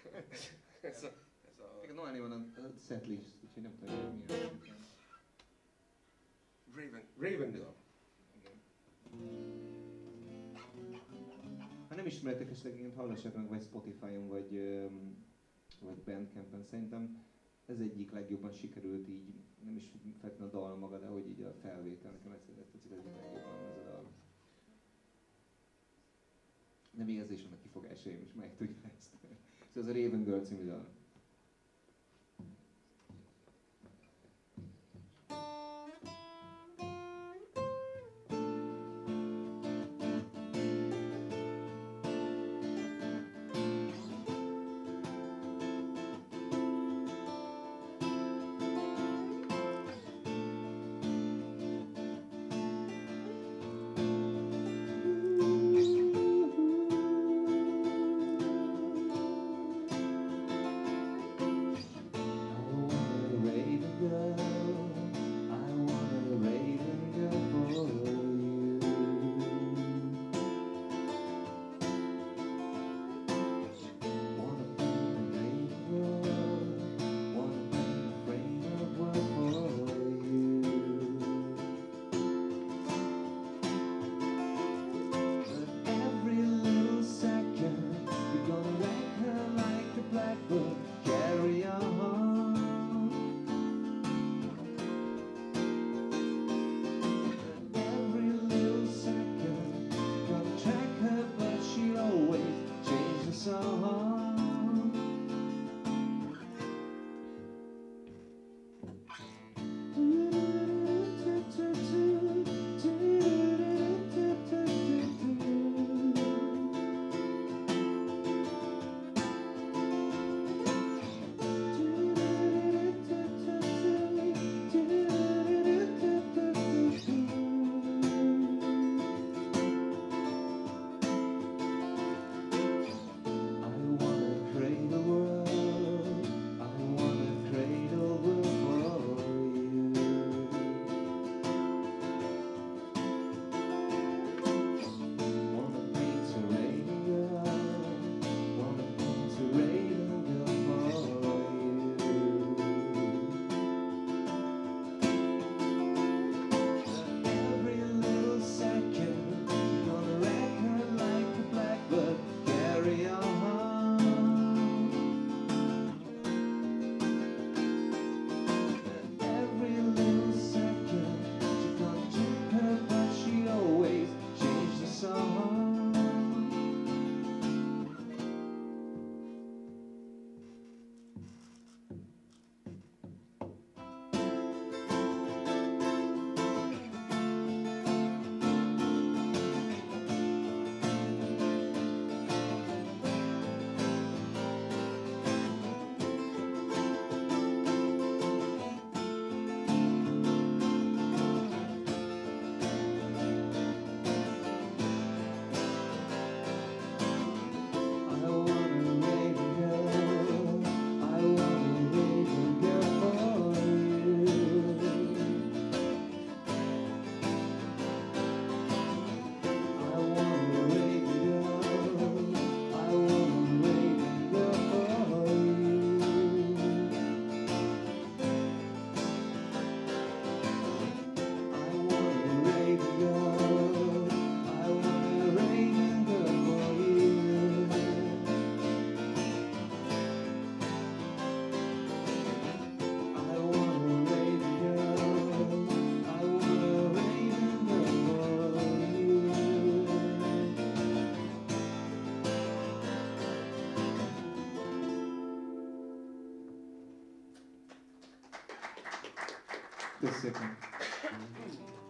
ez a... Noelnél van a setlist, úgyhogy nem tudom, hogy milyen. Raven Girl. Ha nem ismertek esetleg, hallgassátok meg vagy Spotify-on, vagy Bandcampen. Szerintem ez egyik legjobban sikerült így, nem is feltétlenül a dal maga, de hogy így a felvétel, nekem ezt tetszik az egyik legjobban ez a dal. De még ez is annak kifogásaim is, meg tudja ezt. Szóval ez a Raven Girl című dal. Köszönöm.